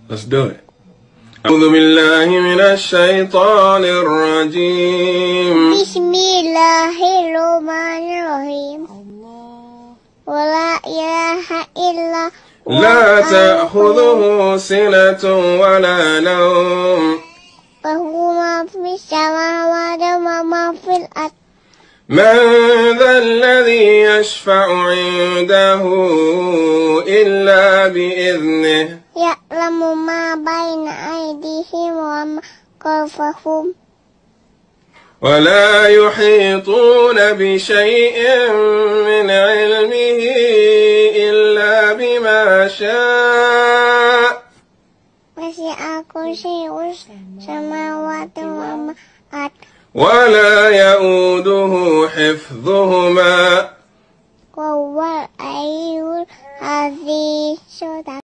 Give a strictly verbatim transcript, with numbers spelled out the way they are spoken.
Let's do it. أعوذ بالله من الشيطان الرجيم. بسم الله الرحمن الرحيم. ولا إله إلا هو. لا تأخذه سنة ولا نوم. وهو ما في السماوات وما في الأرض. من ذا الذي يشفع عنده إلا بإذنه. يعلم ما بين أيديهم وما خلفهم. ولا يحيطون بشيء من علمه إلا بما شاء. وسع كرسيه السماوات والأرض. ولا يؤوده حفظهما. وهو العلي العظيم.